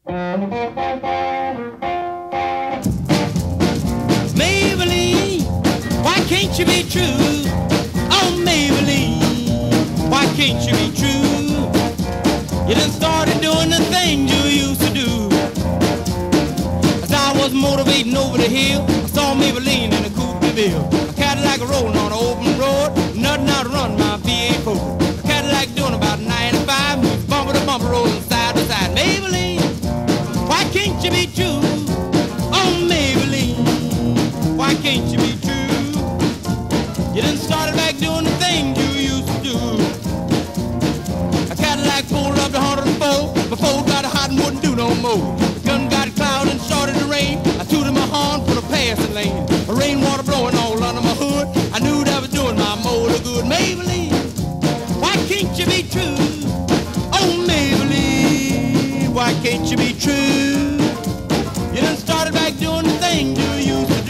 Maybelline, why can't you be true? Oh, Maybelline, why can't you be true? You done started doing the things you used to do. As I was motivating over the hill, I saw Maybelline in a coupe de ville. A Cadillac rolling on an open road, nothing out to run my V8 A Cadillac doing about 95, bumper to bumper, rolling side to side. Maybelline, why can't you be true? Oh, Maybelline, why can't you be true? You done started back doing the things you used to do. A Cadillac pulled up to 104, before it got hot and wouldn't do no more. The gun got cloud and started to rain. I tooted my horn for the passing lane. The rainwater blowing all under my hood. I knew that was doing my motor good. Maybelline, why can't you be true? Oh, Maybelline, why can't you be true? You done started back doing the things you used to do.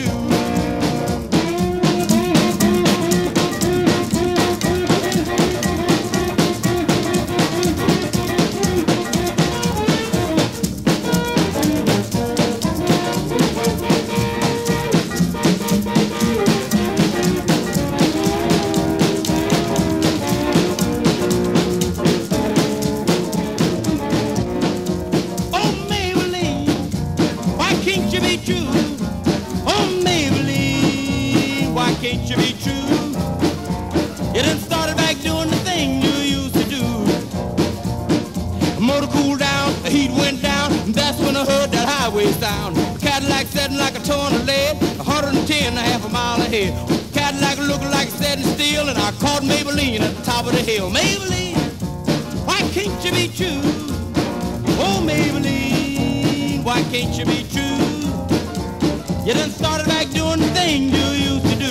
Can't you be true? You done started back doing the thing you used to do. The motor cooled down, the heat went down, and that's when I heard that highway sound. The Cadillac setting like a ton of lead, 110 a half a mile ahead. The Cadillac looking like it's setting steel, and I caught Maybelline at the top of the hill. Maybelline, why can't you be true? Oh, Maybelline, why can't you be true? You done started back doing the thing you used to do.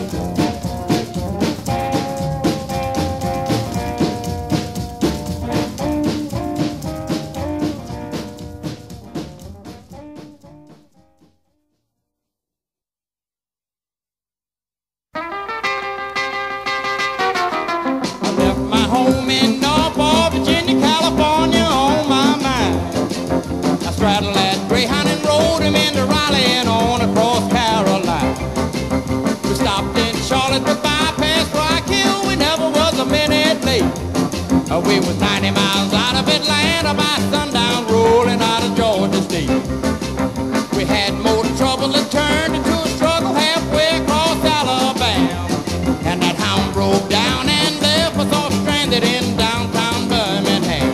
We was 90 miles out of Atlanta by sundown, rolling out of Georgia State. We had motor trouble that turned into a struggle halfway across Alabama. And that hound broke down and left us all stranded in downtown Birmingham.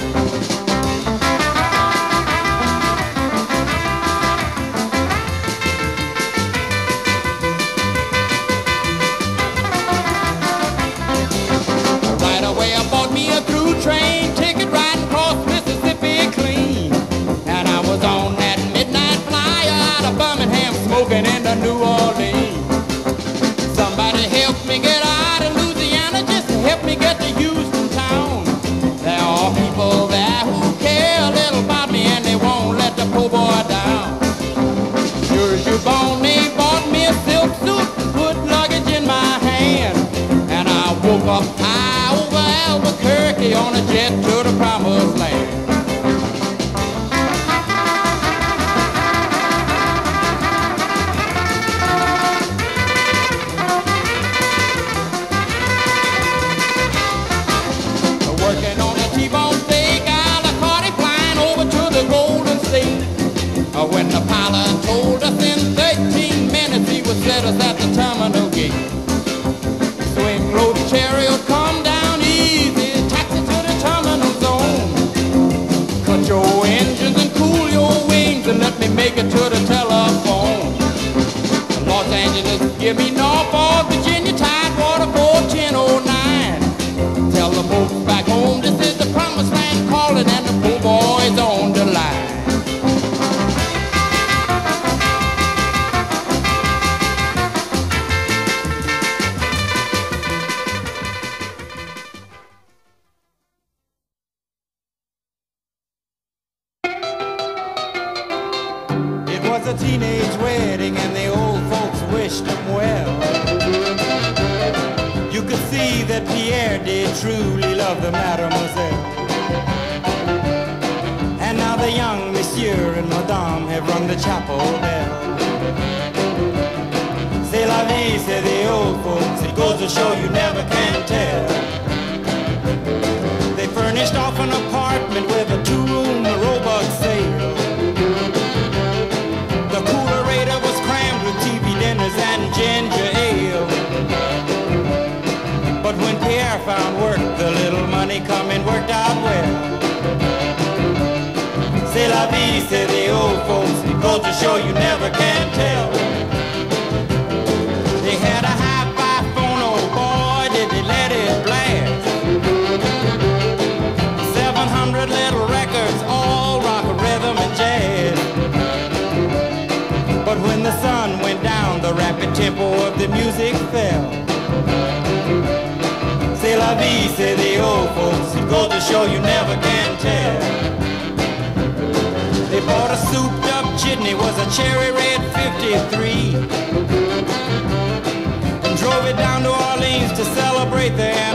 Right away I bought me a through train ticket riding across Mississippi clean. And I was on that midnight flyer out of Birmingham smoking into New Orleans. Somebody help me get out of Louisiana just to help me get to Houston town. There are people there who care a little about me and they won't let the poor boy down. Sure as you born, they bought me a silk suit and put luggage in my hand. And I woke up high over Albuquerque on a jet to the promised land. Working on a T-bone steak, I caught it flying over to the Golden State. When the pilot told us in 13 minutes he would set us at the terminal gate. Swing low the chariot, come down easy, taxi to the terminal zone. Cut your engines and cool your wings and let me make it to the telephone. Los Angeles, give me Norfolk, Virginia, Tidewater, 41009. Tell the folks back home this is the promised land calling and the poor boy's on the line. It was a teenage wedding and the old folks wished him well. You could see that Pierre did truly love the mademoiselle. And now they the young monsieur and madame have rung the chapel bell. C'est la vie, say the old folks, it goes to show you never can tell. They furnished off an apartment with a two-room robot sale. The coolerator was crammed with TV dinners and ginger ale. But when Pierre found work, the little money coming worked out well. C'est la vie, say the old folks, it goes to show you never can tell. They had a hi-fi phone, oh boy, did they let it blast. 700 little records, all rock, rhythm, and jazz. But when the sun went down, the rapid tempo of the music fell. C'est la vie, say the old folks, it goes to show you never can tell. They bought a souped-up jitney, was a cherry red 53, and drove it down to Orleans to celebrate their